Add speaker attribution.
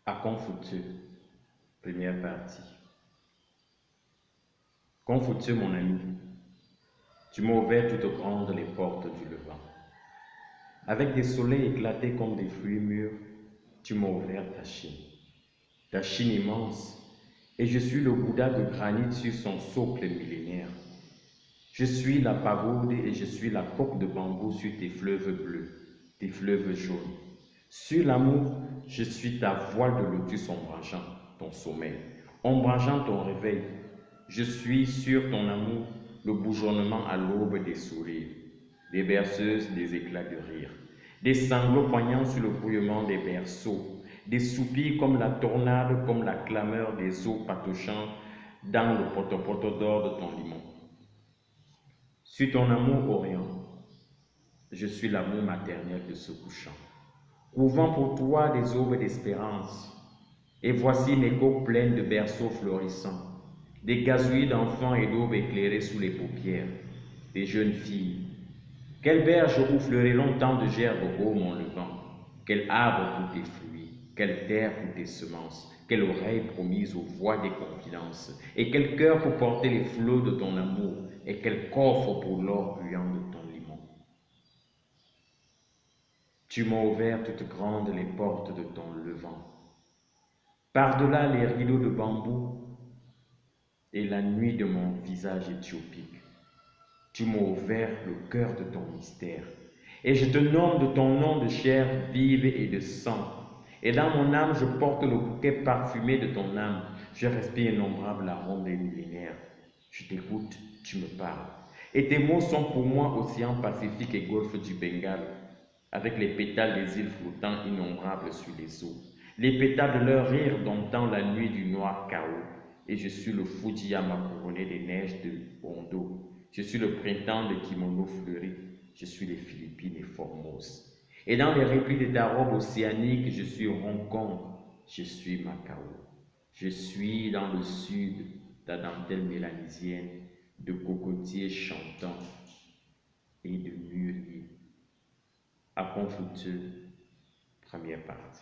Speaker 1: À Confucius, première partie. Confucius, mon ami, tu m'as ouvert toutes grandes les portes du Levant. Avec des soleils éclatés comme des fruits mûrs, tu m'as ouvert ta Chine immense, et je suis le Bouddha de granit sur son socle millénaire. Je suis la pagode et je suis la coque de bambou sur tes fleuves bleus, tes fleuves jaunes. Sur l'amour, je suis ta voile de lotus ombrageant ton sommeil, ombrageant ton réveil. Je suis sur ton amour le bourgeonnement à l'aube des sourires, des berceuses, des éclats de rire, des sanglots poignants sur le brouillement des berceaux, des soupirs comme la tornade, comme la clameur des eaux patauchant dans le potopoto d'or de ton limon. Sur ton amour orient, je suis l'amour maternel de ce couchant, couvant pour toi des aubes d'espérance. Et voici mes côtes pleines de berceaux florissants, des gazouillis d'enfants et d'aubes éclairées sous les paupières, des jeunes filles. Quelle berge où fleuriront tant de gerbes ô mon levant, quel arbre pour tes fruits, quelle terre pour tes semences, quelle oreille promise aux voix des confidences, et quel cœur pour porter les flots de ton amour, et quel coffre pour l'or brillant de ton limon. Tu m'as ouvert toutes grandes les portes de ton levant. Par-delà les rideaux de bambou et la nuit de mon visage éthiopique, tu m'as ouvert le cœur de ton mystère. Et je te nomme de ton nom de chair vive et de sang. Et dans mon âme, je porte le bouquet parfumé de ton âme. Je respire innombrable arôme des millénaires. Je t'écoute, tu me parles. Et tes mots sont pour moi océan Pacifique et golfe du Bengale, avec les pétales des îles flottant innombrables sur les eaux. Les pétales de leur rire domptant la nuit du noir chaos. Et je suis le Fujiyama couronné des neiges de Hondo. Je suis le printemps de kimono fleuri. Je suis les Philippines et Formose. Et dans les replis de ta robe océanique, je suis Hong Kong. Je suis Macao. Je suis dans le sud, ta dentelle mélanisienne, de cocotiers chantants et de mûriers. À Confucius, première partie.